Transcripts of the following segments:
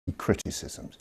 criticisms.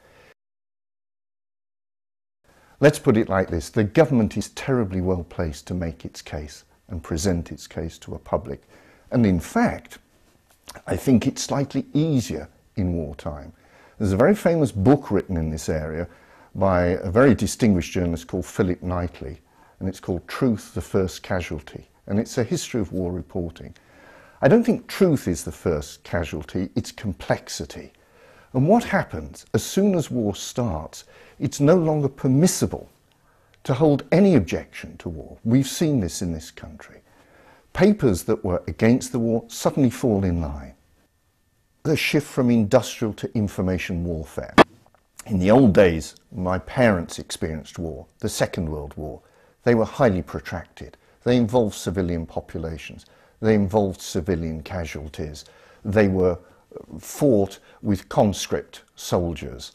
Let's put it like this: the government is terribly well placed to make its case and present its case to a public. And in fact, I think it's slightly easier in wartime. There's a very famous book written in this area by a very distinguished journalist called Philip Knightley, and it's called Truth, the First Casualty, and it's a history of war reporting. I don't think truth is the first casualty, it's complexity. And what happens as soon as war starts, it's no longer permissible to hold any objection to war. We've seen this in this country. Papers that were against the war suddenly fall in line. The shift from industrial to information warfare. In the old days, my parents experienced war, the Second World War. They were highly protracted. They involved civilian populations. They involved civilian casualties. They were fought with conscript soldiers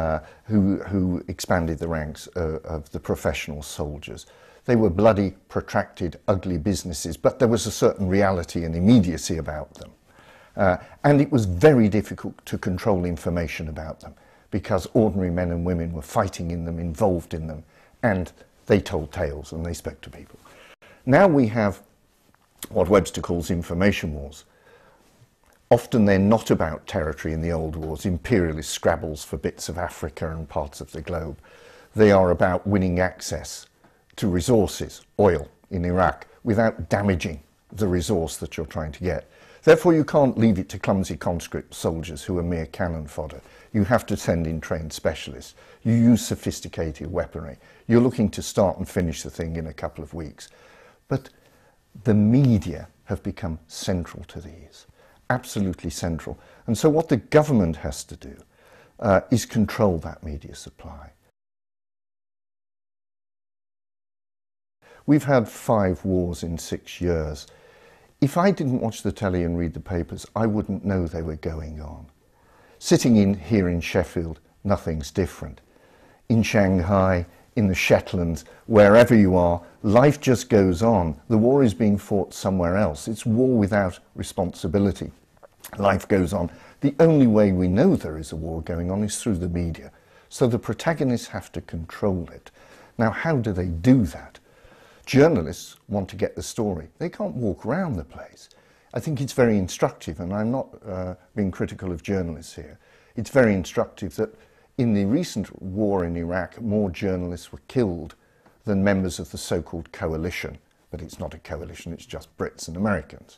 who expanded the ranks of the professional soldiers. They were bloody, protracted, ugly businesses, but there was a certain reality and immediacy about them. And it was very difficult to control information about them because ordinary men and women were fighting in them, involved in them, and they told tales and they spoke to people. Now we have what Webster calls information wars. Often they're not about territory in the old wars, imperialist scrabbles for bits of Africa and parts of the globe. They are about winning access to resources, oil in Iraq, without damaging the resource that you're trying to get. Therefore, you can't leave it to clumsy conscript soldiers who are mere cannon fodder. You have to send in trained specialists. You use sophisticated weaponry. You're looking to start and finish the thing in a couple of weeks. But the media have become central to these, absolutely central. And so what the government has to do is control that media supply. We've had 5 wars in 6 years. If I didn't watch the telly and read the papers, I wouldn't know they were going on. Sitting here in Sheffield, nothing's different. In Shanghai, in the Shetlands, wherever you are, life just goes on. The war is being fought somewhere else. It's war without responsibility. Life goes on. The only way we know there is a war going on is through the media. So the protagonists have to control it. Now, how do they do that? Journalists want to get the story. They can't walk around the place. I think it's very instructive, and I'm not being critical of journalists here. It's very instructive that in the recent war in Iraq, more journalists were killed than members of the so-called coalition. But it's not a coalition, it's just Brits and Americans.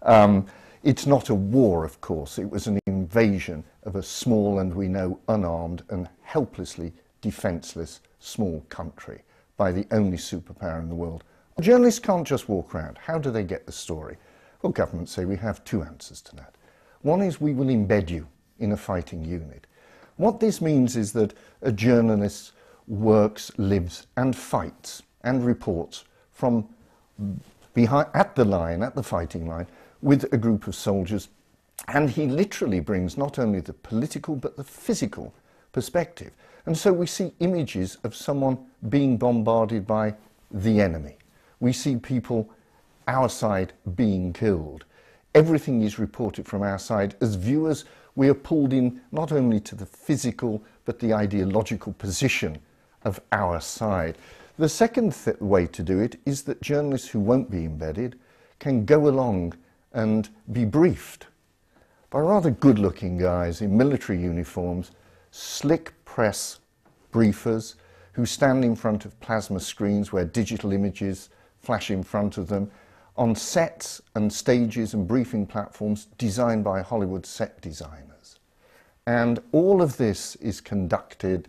It's not a war, of course. It was an invasion of a small and, we know, unarmed and helplessly defenceless small country by the only superpower in the world. Journalists can't just walk around. How do they get the story? Well, governments say we have 2 answers to that. One is we will embed you in a fighting unit. What this means is that a journalist works, lives and fights and reports from behind, at the line, at the fighting line, with a group of soldiers, and he literally brings not only the political but the physical perspective. And so we see images of someone being bombarded by the enemy. We see people, our side, being killed. Everything is reported from our side. As viewers, we are pulled in not only to the physical but the ideological position of our side. The second way to do it is that journalists who won't be embedded can go along and be briefed by rather good-looking guys in military uniforms, slick press briefers who stand in front of plasma screens where digital images flash in front of them on sets and stages and briefing platforms designed by Hollywood set designers. And all of this is conducted,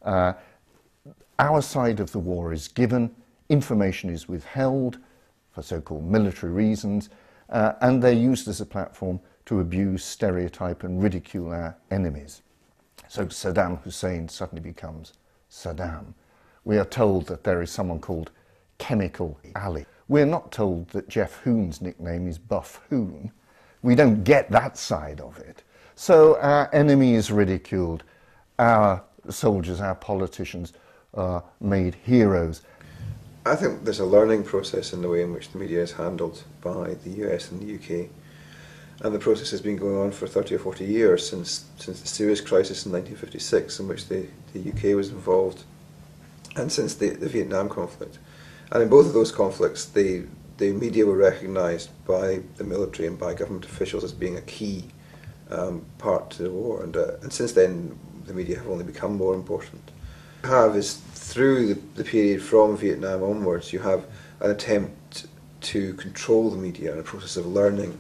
our side of the war is given, information is withheld for so-called military reasons, and they're used as a platform to abuse, stereotype and ridicule our enemies. So Saddam Hussein suddenly becomes Saddam. We are told that there is someone called Chemical Ali. We're not told that Jeff Hoon's nickname is Buff Hoon. We don't get that side of it. So our enemy is ridiculed. Our soldiers, our politicians are made heroes. I think there's a learning process in the way in which the media is handled by the US and the UK. And the process has been going on for 30 or 40 years, since the Suez Crisis in 1956, in which the UK was involved, and since the Vietnam conflict. And in both of those conflicts, the media were recognised by the military and by government officials as being a key part to the war. And since then, the media have only become more important. What you have is, through the period from Vietnam onwards, you have an attempt to control the media and a process of learning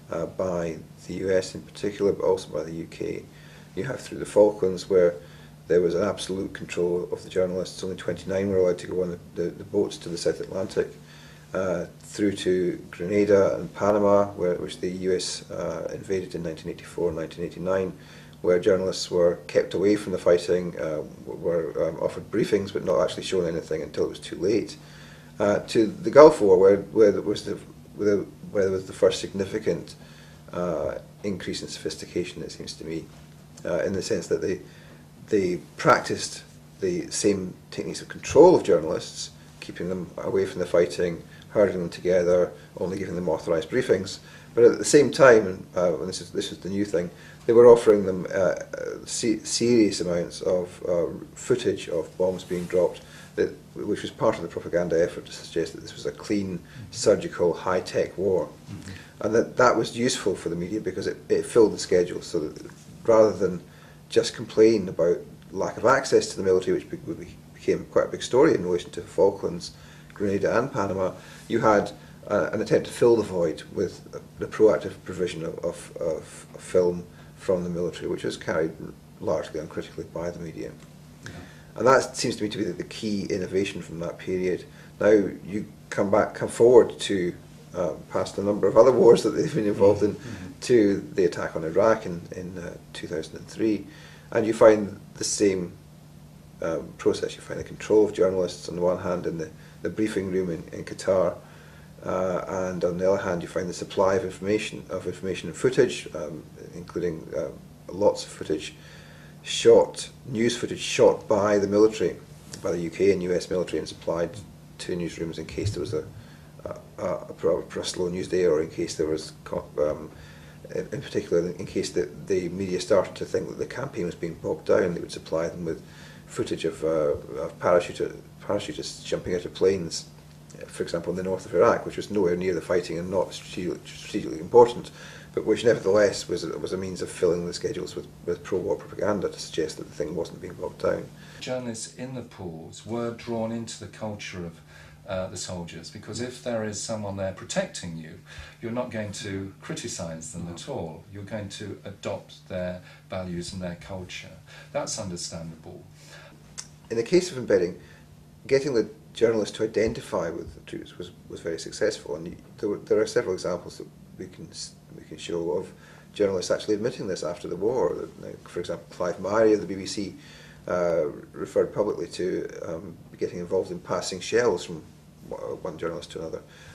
by the US in particular, but also by the UK. You have through the Falklands, where there was an absolute control of the journalists. Only 29 were allowed to go on the boats to the South Atlantic, through to Grenada and Panama, which the US invaded in 1984 and 1989, where journalists were kept away from the fighting, were offered briefings but not actually shown anything until it was too late, to the Gulf War, where there was the first significant increase in sophistication, it seems to me, in the sense that they practiced the same techniques of control of journalists, keeping them away from the fighting, herding them together, only giving them authorised briefings. But at the same time, and this is the new thing, they were offering them serious amounts of footage of bombs being dropped, which was part of the propaganda effort to suggest that this was a clean, surgical, high-tech war. Mm-hmm. And that was useful for the media because it filled the schedule, so that rather than just complain about lack of access to the military, which became quite a big story in relation to Falklands, Grenada and Panama, you had an attempt to fill the void with the proactive provision of film from the military, which was carried largely uncritically by the media. Yeah. And that seems to me to be the key innovation from that period. Now you come forward to past a number of other wars that they've been involved in, to the attack on Iraq in 2003, and you find the same process. You find the control of journalists on the one hand in the briefing room in Qatar, and on the other hand you find the supply of information and footage, including lots of footage, news footage shot by the military, by the UK and US military, and supplied to newsrooms in case there was a slow news day, or in case there was, in particular, in case the media started to think that the campaign was being bogged down, they would supply them with footage of parachutists jumping out of planes, for example, in the north of Iraq, which was nowhere near the fighting and not strategically important, but which nevertheless was a means of filling the schedules with pro-war propaganda to suggest that the thing wasn't being bogged down. Journalists in the pools were drawn into the culture of the soldiers, because if there is someone there protecting you, you're not going to criticise them at all. You're going to adopt their values and their culture. That's understandable. In the case of embedding, getting the journalists to identify with the troops was very successful, and there are several examples that we can show of journalists actually admitting this after the war. For example, Clive Myrie of the BBC referred publicly to getting involved in passing shells from one journalist to another.